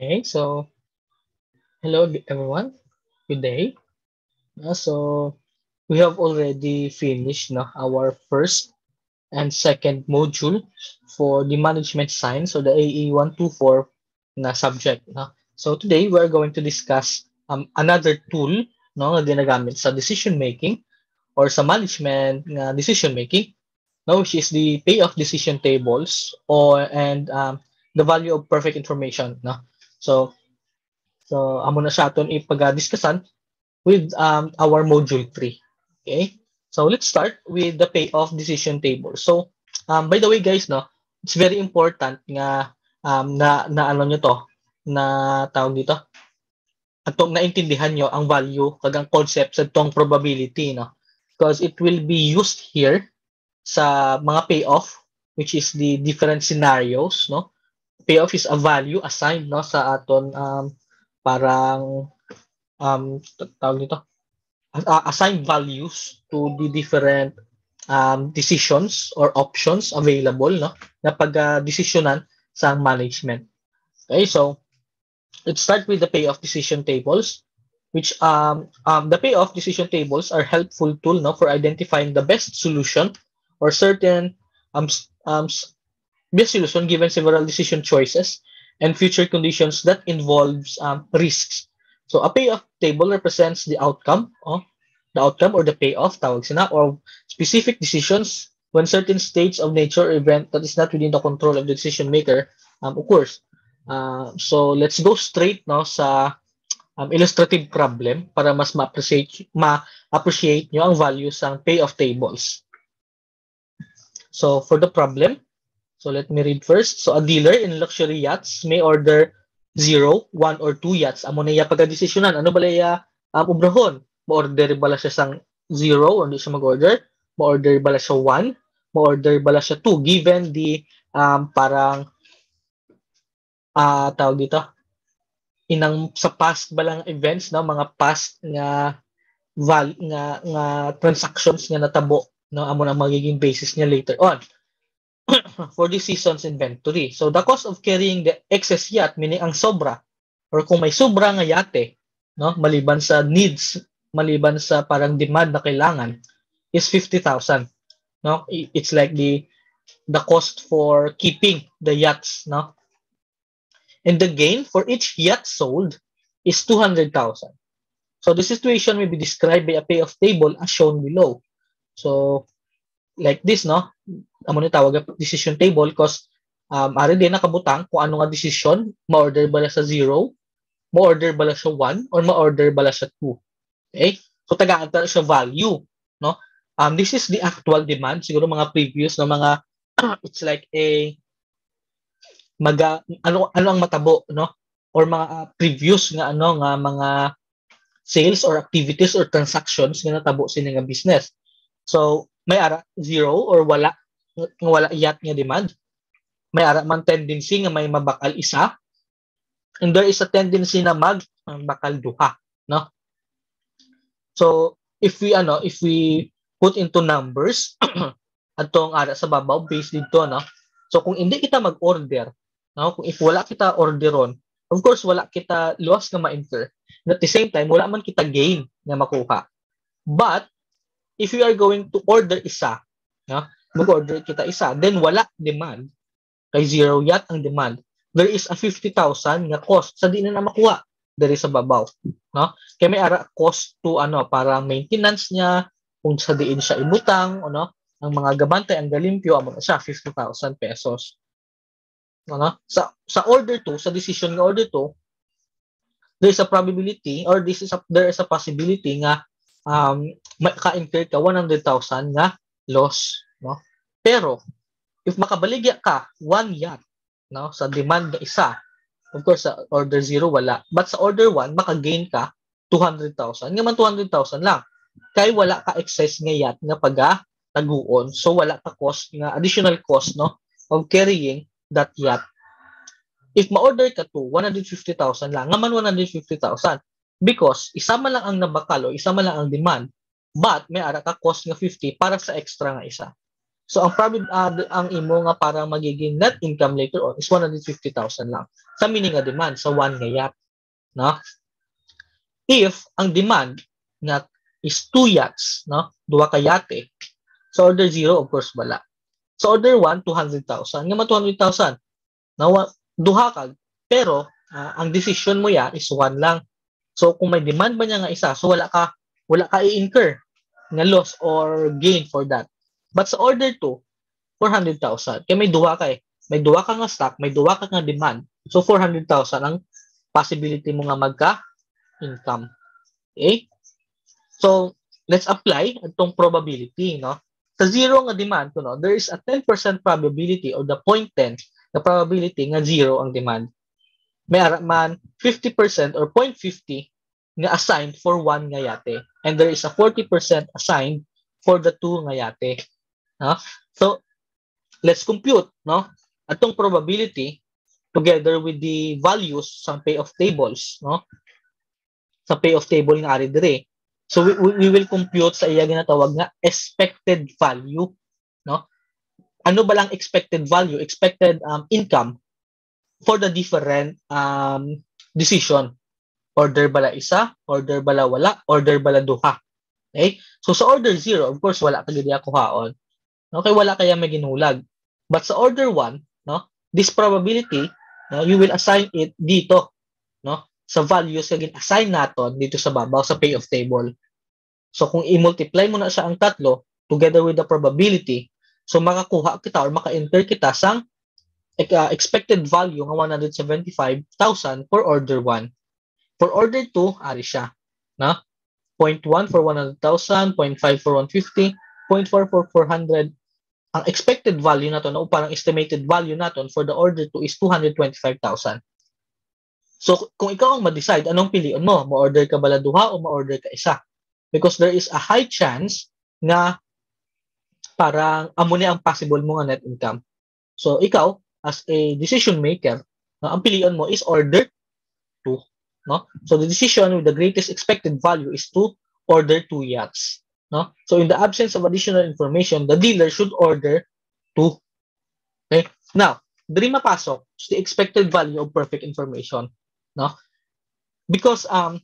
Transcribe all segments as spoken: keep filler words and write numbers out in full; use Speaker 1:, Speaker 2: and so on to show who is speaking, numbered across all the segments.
Speaker 1: Okay, so hello g- everyone. Good day. Uh, so we have already finished no, our first and second module for the management science or the A E one two four na subject. No? So today we're going to discuss um, another tool no, na ginagamit sa decision making or sa management na decision making, no, which is the payoff decision tables or and um, the value of perfect information. No? So So, amo na siya aton ipag-discussan with um, our module three. Okay? So, let's start with the payoff decision table. So, um, by the way guys, no, it's very important nga um, na, na ano nyo to, na tawag dito, atong naintindihan nyo ang value kag ang concept sa itong probability, no? Because it will be used here sa mga payoff, which is the different scenarios, no? Payoff is a value assigned no sa aton um, parang um tawag nito uh, assign values to the different um, decisions or options available no na pag uh, desisyonan sa management. Okay, so let's start with the payoff decision tables, which um, um the payoff decision tables are helpful tool no for identifying the best solution or certain um, um best solution given several decision choices and future conditions that involves um, risks. So a payoff table represents the outcome, oh, the outcome or the payoff, tawag sina, or specific decisions when certain states of nature or event that is not within the control of the decision maker um, occurs. Uh, so let's go straight no sa um, illustrative problem para mas ma-appreciate ma-appreciate nyo ang values ng payoff tables. So for the problem, so let me read first. So a dealer in luxury yachts may order zero, one, or two yachts. Amo na iya pagka-desisyonan. Ano ba iya um, ubrahon? Ma-order bala siya sang zero or hindi siya mag-order? Ma-order bala siya one? Ma-order bala siya two? Given the um, parang uh, tawag dito, inang sa past balang events na mga past nga val nga nga transactions nga natabo no amo na magiging basis niya later on for this season's inventory. So the cost of carrying the excess yacht, meaning ang sobra, or kung may sobra nga yate, no, maliban sa needs, maliban sa parang demand na kailangan, is fifty thousand. No? It's like the the cost for keeping the yachts. No? And the gain for each yacht sold is two hundred thousand. So the situation may be described by a payoff table as shown below. So like this, no? Amo ni tawag decision table because um, ari din nakabutang kung ano nga decision, ma-order bala sa zero, ma-order bala sa one, or ma-order bala sa two. Okay? So tagaan ta siya value, no? Um, this is the actual demand. Siguro mga previous na mga it's like a maga ano ano ang matabo, no? Or mga uh, previous nga ano nga mga sales or activities or transactions nga natabo sa nga business. So may ara zero or wala nga wala iyat nga demand. May ara man tendency nga may mabakal isa, and there is a tendency na mag bakal duha, no? So if we ano if we put into numbers atong ara sa babaw based dito, no? So kung hindi kita mag-order, no? Kung if wala kita orderon, of course wala kita loss na ma-incur. And at the same time wala man kita gain na makuha. But if we are going to order isa, no? Mag-order kita isa, then wala demand, kay zero yacht ang demand, there is a fifty thousand nga cost sa di na na makuha diri sa babaw, no? Kay may ara cost to ano para maintenance niya, kung sa diin siya ibutang, ano, ang mga gabantay ang galimpyo amo siya fifty thousand pesos. Ano? Sa sa order two, sa decision nga order two, there is a probability or this is a, there is a possibility nga um maka-incur ka one hundred thousand nga loss, no? Pero if makabaligya ka one yacht, no, sa demand na isa, of course sa order zero wala, but sa order one maka-gain ka two hundred thousand, nga man two hundred thousand lang kay wala ka excess nga yacht nga paga taguon, so wala ka cost nga additional cost, no, of carrying that yacht. If ma-order ka to one hundred fifty thousand lang, nga man one hundred fifty thousand, because isa man lang ang nabakal o isa man lang ang demand, but may ara ka cost nga fifty para sa extra nga isa. So ang probab uh, ang imo nga parang magiging net income later on is one hundred fifty thousand lang. Sa meaning nga demand sa one nga yacht, no? If ang demand nga is two yachts, no? Duha ka yate. So order zero, of course, wala. So order one, two hundred thousand. Nga ma two hundred thousand. Now, duha ka. Pero, uh, ang decision mo ya is one lang. So kung may demand ba niya nga isa, so wala ka, wala ka i-incur nga loss or gain for that. But sa order two, four hundred thousand. Kaya may duha ka eh. May duha ka nga stock, may duha ka nga demand. So four hundred thousand ang possibility mo nga magka-income. Okay? So, let's apply itong probability, no? Sa zero nga demand, no, there is a ten percent probability or the zero point one zero na probability nga zero ang demand. May man fifty percent or zero point five zero nga assigned for one nga yate. And there is a forty percent assigned for the two nga yate. No? So, let's compute, no? Atong probability together with the values sa payoff tables, no? Sa payoff table nga ari dire. So we, we will compute sa iya ginatawag nga expected value, no? Ano ba lang expected value, expected um, income for the different um, decision. Order bala isa, order bala wala, order bala duha. Okay? So sa order zero, of course wala ka gid kuhaon. Okay, wala kaya may ginulag. But sa order one, no, this probability, no, you will assign it dito, no, sa values nga gin-assign naton dito sa babaw sa payoff table. So kung i-multiply mo na siya ang tatlo together with the probability, so makakuha kita or maka-enter kita sang uh, expected value ng one hundred seventy-five thousand for order one. For order two, ari siya, no? zero point one for one hundred thousand, zero point five for one hundred fifty, zero point four for four hundred. Ang expected value naton o parang estimated value naton for the order two is two hundred twenty-five thousand. So kung ikaw ang ma-decide anong piliin mo, ma-order ka bala duha o ma-order ka isa? Because there is a high chance na parang amo ni ang possible mo nga net income. So ikaw as a decision maker, no, ang piliin mo is order two, no? So the decision with the greatest expected value is to order two yachts, no? So in the absence of additional information, the dealer should order two. Okay? Now, diri mapasok the expected value of perfect information, no? Because um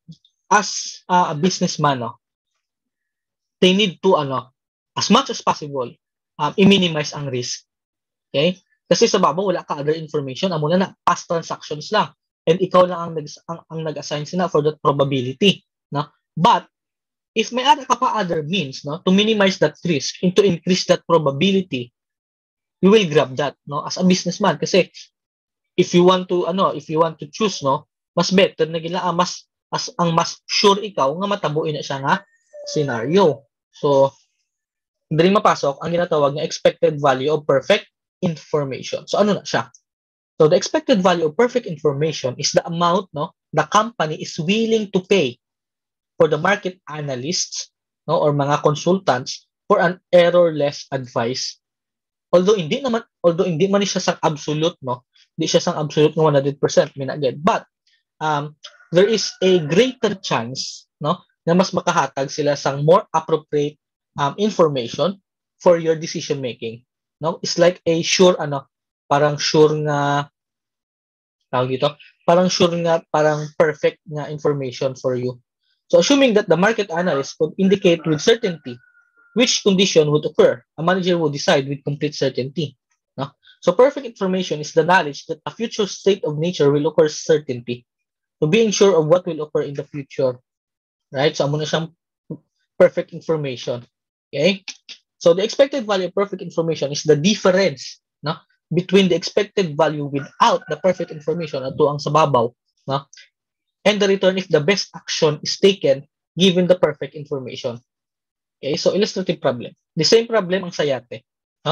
Speaker 1: as uh, a businessman, no, they need to ano as much as possible um, i-minimize ang risk. Okay? Kasi sa baba wala ka other information, amo na na past transactions lang. And ikaw lang ang, nag, ang, ang nag-assign sila for that probability, no? But if may other ka pa other means, no, to minimize that risk and to increase that probability, you will grab that, no, as a businessman. Kasi if you want to ano, if you want to choose, no, mas better na gila ah, mas as ang mas sure ikaw nga matabuin na siya nga scenario. So diri mapasok ang ginatawag nga expected value of perfect information. So ano na siya? So the expected value of perfect information is the amount, no, the company is willing to pay for the market analysts, no, or mga consultants for an errorless advice. Although hindi naman although hindi man siya sang absolute, no, hindi siya sang absolute nga one hundred percent minagad, but um there is a greater chance, no, na mas makahatag sila sang more appropriate um, information for your decision making, no? It's like a sure ano, parang sure nga tawag dito, parang sure nga parang perfect nga information for you. So assuming that the market analyst could indicate with certainty which condition would occur, a manager will decide with complete certainty, no? So perfect information is the knowledge that a future state of nature will occur certainty. So being sure of what will occur in the future, right? So amo na siyang perfect information. Okay? So the expected value of perfect information is the difference, no, between the expected value without the perfect information ato ang sa babaw, no, and the return if the best action is taken given the perfect information. Okay? So illustrative problem. The same problem ang sa yate, no?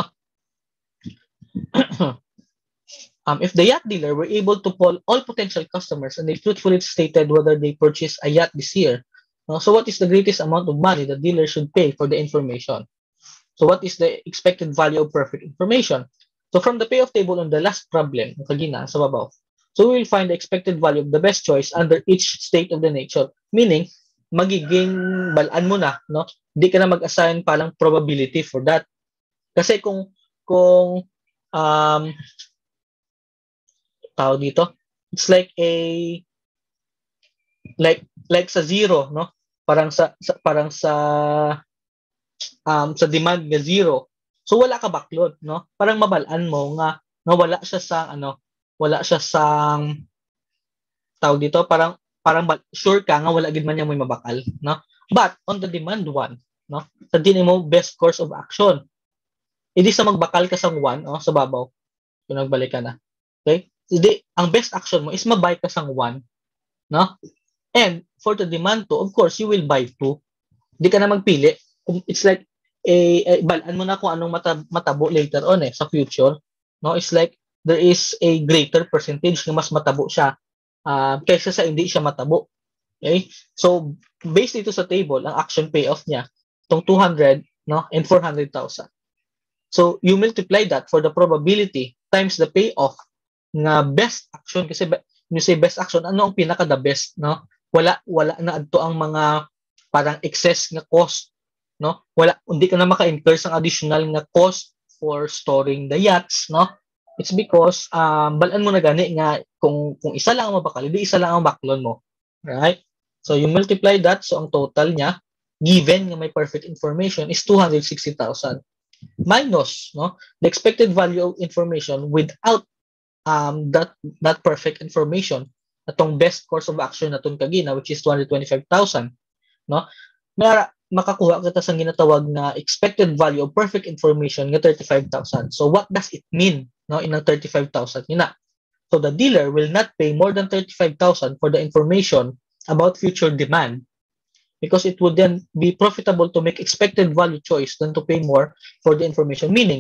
Speaker 1: Um, if the yacht dealer were able to poll all potential customers and they truthfully stated whether they purchased a yacht this year, uh, so what is the greatest amount of money the dealer should pay for the information? So what is the expected value of perfect information? So from the payoff table on the last problem, kagina sa babaw, so we will find the expected value of the best choice under each state of the nature. Meaning, magiging balaan mo na, no? Hindi ka na mag-assign palang probability for that. Kasi kung kung um tawag dito, it's like a like like sa zero, no? Parang sa, sa parang sa um sa demand nga zero. So wala ka backlog, no? Parang mabalaan mo nga na wala siya sa ano, wala siya sa tawag dito, parang parang sure ka nga wala gid man niya may mabakal, no? But on the demand one, no? Sa din mo best course of action. Hindi sa magbakal ka sa one, oh, sa babaw. Kung nagbalik ka na. Okay? Hindi, ang best action mo is mabay ka sa one, no? And for the demand two, of course, you will buy two. Hindi ka na magpili. It's like, eh, eh balaan mo na kung anong mata, matabo later on eh, sa future. No? It's like, there is a greater percentage na mas matabo siya uh, kaysa sa hindi siya matabo. Okay? So, based dito sa table, ang action payoff niya, itong two hundred, no, and four hundred thousand. So, you multiply that for the probability times the payoff nga best action. Kasi, you say best action, ano ang pinaka the best, no? Wala, wala na adto ang mga parang excess nga cost, no? Wala, hindi ka na maka-incur sang additional nga cost for storing the yachts, no? It's because, um, balaan mo na gani nga, kung, kung isa lang ang mabakal, hindi isa lang ang backlog mo. Right? So, you multiply that, so ang total niya, given nga may perfect information, is two hundred sixty thousand. Minus, no? The expected value of information without um, that that perfect information, atong best course of action natong kagina, which is two hundred twenty-five thousand, no? May makakuha kita sa ginatawag na expected value of perfect information nga thirty-five thousand. So what does it mean, no, in ang thirty-five thousand ina? So the dealer will not pay more than thirty-five thousand for the information about future demand, because it would then be profitable to make expected value choice than to pay more for the information. Meaning,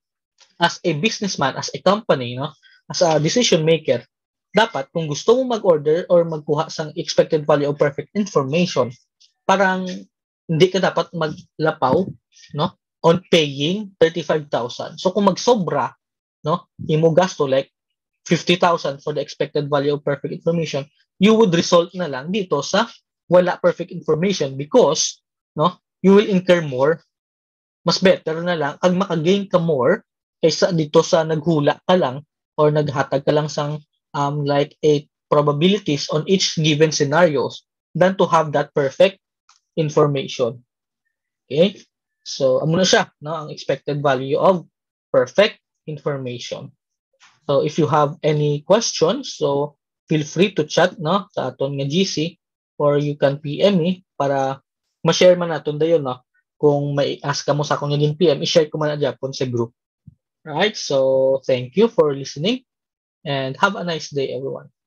Speaker 1: as a businessman, as a company, no, as a decision maker, dapat kung gusto mo mag-order or magkuha sang expected value of perfect information, parang hindi ka dapat maglapaw, no, on paying thirty-five thousand. So kung magsobra, no, imo gasto like fifty thousand for the expected value of perfect information, you would result na lang dito sa wala perfect information, because, no, you will incur more. Mas better na lang kag maka-gain ka more kaysa dito sa naghula ka lang or naghatag ka lang sang um, like a probabilities on each given scenarios than to have that perfect information. Okay? So, amo na siya, no, ang expected value of perfect information. So, if you have any questions, so feel free to chat, no, sa aton nga G C, or you can P M me para ma-share man naton dayon, no, kung may ask ka mo sa akong naging P M, i-share ko man na Japon sa group. Right? So, thank you for listening and have a nice day, everyone.